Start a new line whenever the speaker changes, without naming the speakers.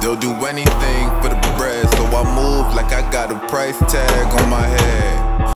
They'll do anything for the bread, so I move like I got a price tag on my head.